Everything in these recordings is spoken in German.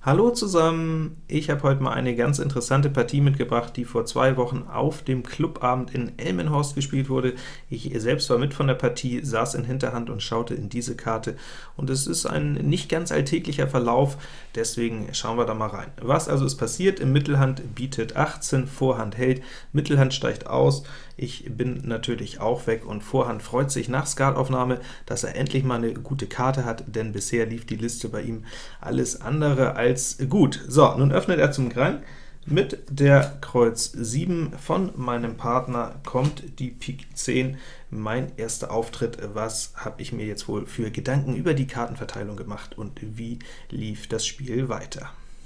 Hallo zusammen! Ich habe heute mal eine ganz interessante Partie mitgebracht, die vor 2 Wochen auf dem Clubabend in Elmenhorst gespielt wurde. Ich selbst war mit von der Partie, saß in Hinterhand und schaute in diese Karte, und es ist ein nicht ganz alltäglicher Verlauf, deswegen schauen wir da mal rein. Was also ist passiert? Im Mittelhand bietet 18, Vorhand hält, Mittelhand steigt aus, ich bin natürlich auch weg, und Vorhand freut sich nach Skataufnahme, dass er endlich mal eine gute Karte hat, denn bisher lief die Liste bei ihm alles andere als gut. So, nun öffnet er zum Grang. Mit der Kreuz 7 von meinem Partner kommt die Pik 10, mein erster Auftritt. Was habe ich mir jetzt wohl für Gedanken über die Kartenverteilung gemacht, und wie lief das Spiel weiter?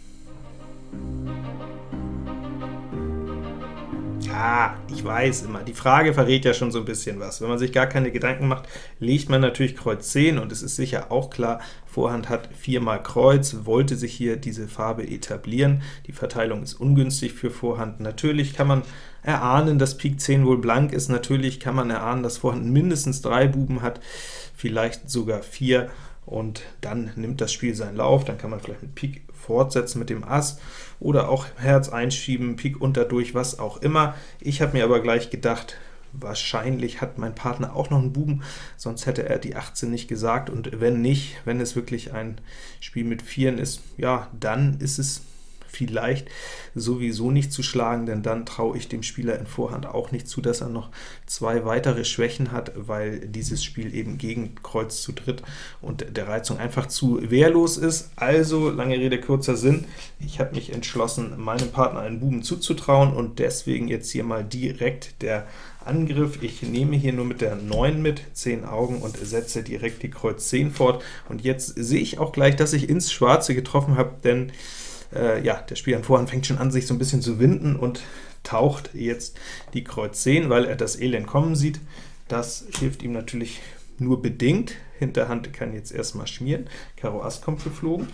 Ich weiß immer, die Frage verrät ja schon so ein bisschen was. Wenn man sich gar keine Gedanken macht, legt man natürlich Kreuz 10, und es ist sicher auch klar, Vorhand hat 4 mal Kreuz, wollte sich hier diese Farbe etablieren. Die Verteilung ist ungünstig für Vorhand. Natürlich kann man erahnen, dass Pik 10 wohl blank ist, natürlich kann man erahnen, dass Vorhand mindestens 3 Buben hat, vielleicht sogar 4, und dann nimmt das Spiel seinen Lauf. Dann kann man vielleicht mit Pik fortsetzen mit dem Ass, oder auch Herz einschieben, Pik unterdurch, was auch immer. Ich habe mir aber gleich gedacht, wahrscheinlich hat mein Partner auch noch einen Buben, sonst hätte er die 18 nicht gesagt, und wenn nicht, wenn es wirklich ein Spiel mit Vieren ist, ja, dann ist es vielleicht sowieso nicht zu schlagen, denn dann traue ich dem Spieler in Vorhand auch nicht zu, dass er noch 2 weitere Schwächen hat, weil dieses Spiel eben gegen Kreuz zu dritt und der Reizung einfach zu wehrlos ist. Also, lange Rede, kurzer Sinn, ich habe mich entschlossen, meinem Partner einen Buben zuzutrauen, und deswegen jetzt hier mal direkt der Angriff. Ich nehme hier nur mit der 9 mit, 10 Augen, und setze direkt die Kreuz 10 fort. Und jetzt sehe ich auch gleich, dass ich ins Schwarze getroffen habe, denn ja, der Spieler in Vorhand fängt schon an, sich so ein bisschen zu winden und taucht jetzt die Kreuz 10, weil er das Elend kommen sieht. Das hilft ihm natürlich nur bedingt. Hinterhand kann jetzt erstmal schmieren. Karo Ass kommt geflogen,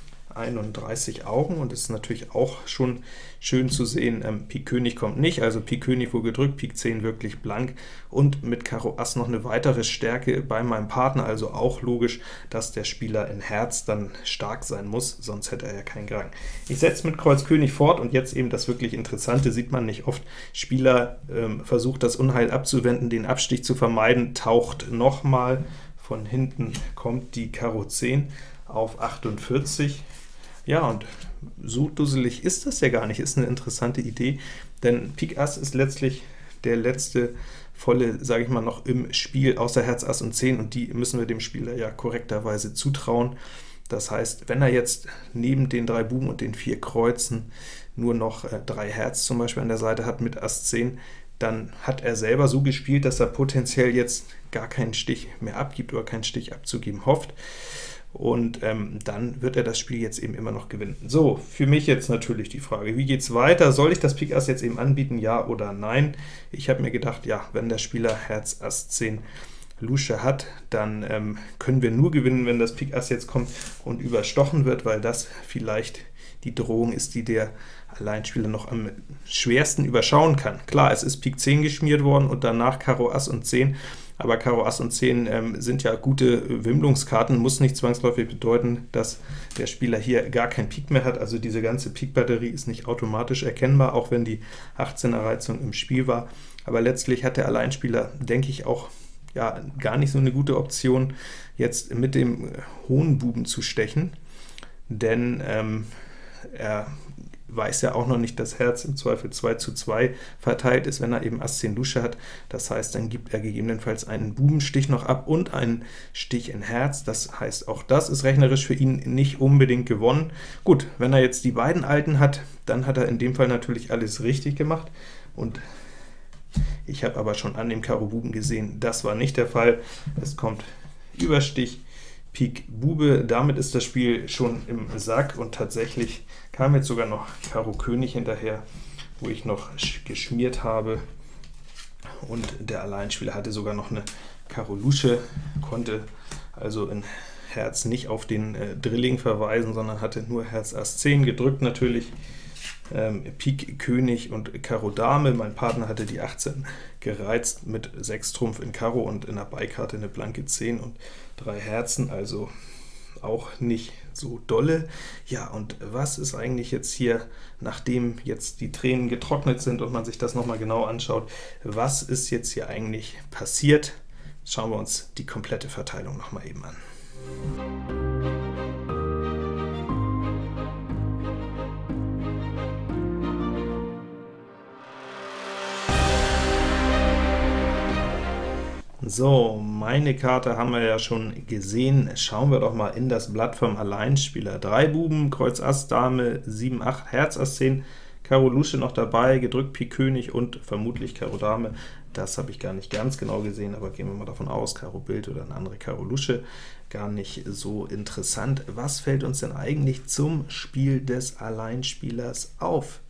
31 Augen, und es ist natürlich auch schon schön zu sehen, Pik König kommt nicht, also Pik König wohl gedrückt, Pik 10 wirklich blank, und mit Karo Ass noch eine weitere Stärke bei meinem Partner, also auch logisch, dass der Spieler in Herz dann stark sein muss, sonst hätte er ja keinen Grang. Ich setze mit Kreuz König fort, und jetzt eben das wirklich Interessante, sieht man nicht oft. Spieler versucht das Unheil abzuwenden, den Abstich zu vermeiden, taucht nochmal, von hinten kommt die Karo 10 auf 48. Ja, und so dusselig ist das ja gar nicht, ist eine interessante Idee, denn Pik Ass ist letztlich der letzte volle, sage ich mal, noch im Spiel, außer Herz, Ass und 10, und die müssen wir dem Spieler ja korrekterweise zutrauen. Das heißt, wenn er jetzt neben den 3 Buben und den 4 Kreuzen nur noch 3 Herz zum Beispiel an der Seite hat mit Ass 10, dann hat er selber so gespielt, dass er potenziell jetzt gar keinen Stich mehr abgibt oder keinen Stich abzugeben hofft. Und dann wird er das Spiel jetzt eben immer noch gewinnen. So, für mich jetzt natürlich die Frage, wie geht es weiter? Soll ich das Pik Ass jetzt eben anbieten, ja oder nein? Ich habe mir gedacht, ja, wenn der Spieler Herz Ass 10 Lusche hat, dann können wir nur gewinnen, wenn das Pik Ass jetzt kommt und überstochen wird, weil das vielleicht die Drohung ist, die der Alleinspieler noch am schwersten überschauen kann. Klar, es ist Pik 10 geschmiert worden und danach Karo Ass und 10, aber Karo Ass und 10 sind ja gute Wimmlungskarten, muss nicht zwangsläufig bedeuten, dass der Spieler hier gar kein Pik mehr hat, also diese ganze Pik-Batterie ist nicht automatisch erkennbar, auch wenn die 18er Reizung im Spiel war, aber letztlich hat der Alleinspieler, denke ich, auch ja, gar nicht so eine gute Option, jetzt mit dem hohen Buben zu stechen, denn er weiß ja auch noch nicht, dass Herz im Zweifel 2:2 verteilt ist, wenn er eben Ass 10 Lusche hat. Das heißt, dann gibt er gegebenenfalls einen Bubenstich noch ab und einen Stich in Herz. Das heißt, auch das ist rechnerisch für ihn nicht unbedingt gewonnen. Gut, wenn er jetzt die beiden Alten hat, dann hat er in dem Fall natürlich alles richtig gemacht, und ich habe aber schon an dem Karo Buben gesehen, das war nicht der Fall. Es kommt Überstich, Pik Bube, damit ist das Spiel schon im Sack, und tatsächlich kam jetzt sogar noch Karo König hinterher, wo ich noch geschmiert habe, und der Alleinspieler hatte sogar noch eine Karo Lusche, konnte also in Herz nicht auf den Drilling verweisen, sondern hatte nur Herz Ass 10 gedrückt natürlich, Pik König und Karo Dame. Mein Partner hatte die 18 gereizt mit 6 Trumpf in Karo und in der Beikarte eine blanke 10 und 3 Herzen, also auch nicht so dolle. Ja, und was ist eigentlich jetzt hier, nachdem jetzt die Tränen getrocknet sind und man sich das nochmal genau anschaut, was ist jetzt hier eigentlich passiert? Schauen wir uns die komplette Verteilung nochmal eben an. So, meine Karte haben wir ja schon gesehen. Schauen wir doch mal in das Blatt vom Alleinspieler. 3 Buben, Kreuz Ass, Dame, 7, 8, Herz Ass 10, Karo Lusche noch dabei, gedrückt Pik König und vermutlich Karo Dame. Das habe ich gar nicht ganz genau gesehen, aber gehen wir mal davon aus, Karo Bild oder eine andere Karo Lusche. Gar nicht so interessant. Was fällt uns denn eigentlich zum Spiel des Alleinspielers auf?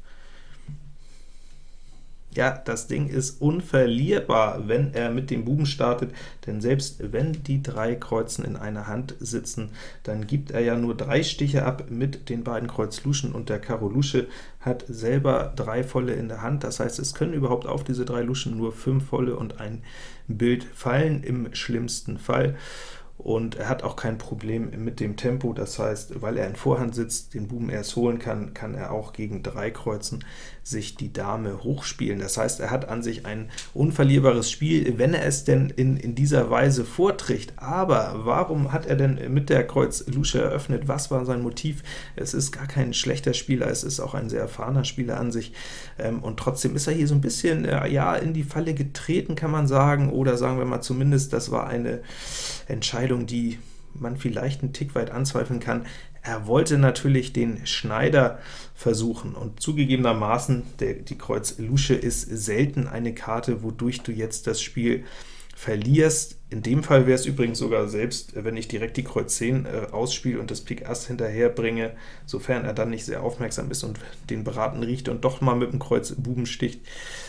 Ja, das Ding ist unverlierbar, wenn er mit dem Buben startet, denn selbst wenn die 3 Kreuzen in einer Hand sitzen, dann gibt er ja nur 3 Stiche ab mit den beiden Kreuz Luschen, und der Karo Lusche hat selber 3 volle in der Hand. Das heißt, es können überhaupt auf diese 3 Luschen nur 5 volle und ein Bild fallen, im schlimmsten Fall. Und er hat auch kein Problem mit dem Tempo, das heißt, weil er in Vorhand sitzt, den Buben erst holen kann, kann er auch gegen 3 Kreuzen sich die Dame hochspielen. Das heißt, er hat an sich ein unverlierbares Spiel, wenn er es denn in dieser Weise vorträgt. Aber warum hat er denn mit der Kreuz Lusche eröffnet? Was war sein Motiv? Es ist gar kein schlechter Spieler, es ist auch ein sehr erfahrener Spieler an sich, und trotzdem ist er hier so ein bisschen ja, in die Falle getreten, kann man sagen, oder sagen wir mal zumindest, das war eine Entscheidung, die man vielleicht einen Tick weit anzweifeln kann. Er wollte natürlich den Schneider versuchen, und zugegebenermaßen, die Kreuz Lusche ist selten eine Karte, wodurch du jetzt das Spiel verlierst. In dem Fall wäre es übrigens sogar selbst, wenn ich direkt die Kreuz 10 ausspiele und das Pik Ass hinterher bringe, sofern er dann nicht sehr aufmerksam ist und den Beraten riecht und doch mal mit dem Kreuz Buben sticht,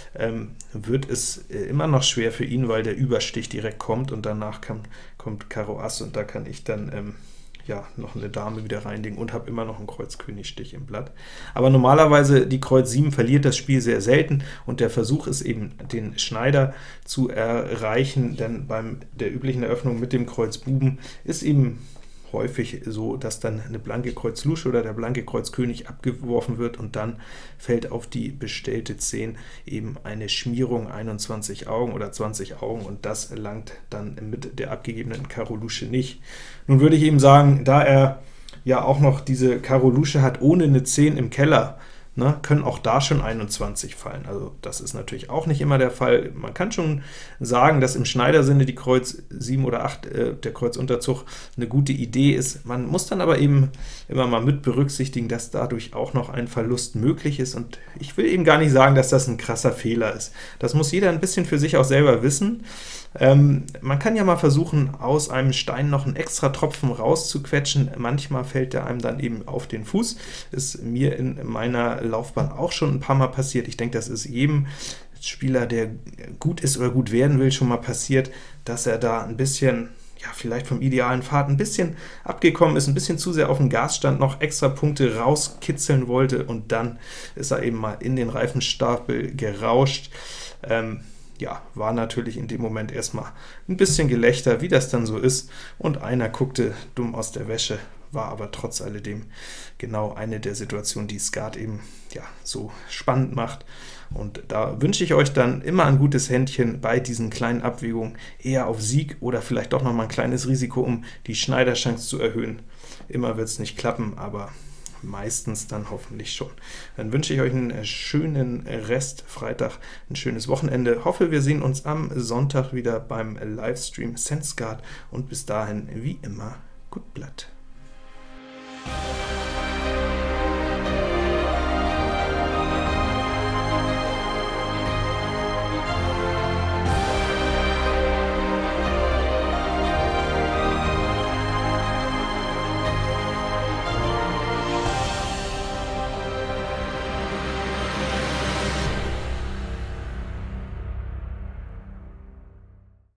wird es immer noch schwer für ihn, weil der Überstich direkt kommt und danach kommt Karo Ass, und da kann ich dann ja, noch eine Dame wieder reinlegen und habe immer noch einen Kreuz König Stich im Blatt. Aber normalerweise die Kreuz 7 verliert das Spiel sehr selten, und der Versuch ist eben, den Schneider zu erreichen, denn bei der üblichen Eröffnung mit dem Kreuz Buben ist eben häufig so, dass dann eine blanke Kreuz Lusche oder der blanke Kreuz König abgeworfen wird, und dann fällt auf die bestellte 10 eben eine Schmierung, 21 Augen oder 20 Augen, und das langt dann mit der abgegebenen Karo Lusche nicht. Nun würde ich eben sagen, da er ja auch noch diese Karo Lusche hat ohne eine 10 im Keller, können auch da schon 21 fallen. Also das ist natürlich auch nicht immer der Fall. Man kann schon sagen, dass im Schneidersinne die Kreuz 7 oder 8, der Kreuzunterzug, eine gute Idee ist. Man muss dann aber eben immer mal mit berücksichtigen, dass dadurch auch noch ein Verlust möglich ist, und ich will eben gar nicht sagen, dass das ein krasser Fehler ist. Das muss jeder ein bisschen für sich auch selber wissen. Man kann ja mal versuchen, aus einem Stein noch einen extra Tropfen rauszuquetschen. Manchmal fällt der einem dann eben auf den Fuß. Ist mir in meiner Laufbahn auch schon ein paar Mal passiert. Ich denke, das ist jedem Spieler, der gut ist oder gut werden will, schon mal passiert, dass er da ein bisschen, ja, vielleicht vom idealen Pfad ein bisschen abgekommen ist, ein bisschen zu sehr auf dem Gas stand, noch extra Punkte rauskitzeln wollte, und dann ist er eben mal in den Reifenstapel gerauscht. Ja, war natürlich in dem Moment erstmal ein bisschen Gelächter, wie das dann so ist, und einer guckte dumm aus der Wäsche, war aber trotz alledem genau eine der Situationen, die Skat eben ja so spannend macht. Und da wünsche ich euch dann immer ein gutes Händchen bei diesen kleinen Abwägungen, eher auf Sieg oder vielleicht doch noch mal ein kleines Risiko, um die Schneiderchance zu erhöhen. Immer wird es nicht klappen, aber meistens dann hoffentlich schon. Dann wünsche ich euch einen schönen Rest Freitag, ein schönes Wochenende. Hoffe, wir sehen uns am Sonntag wieder beim Livestream SenseSkat, und bis dahin wie immer gut Blatt.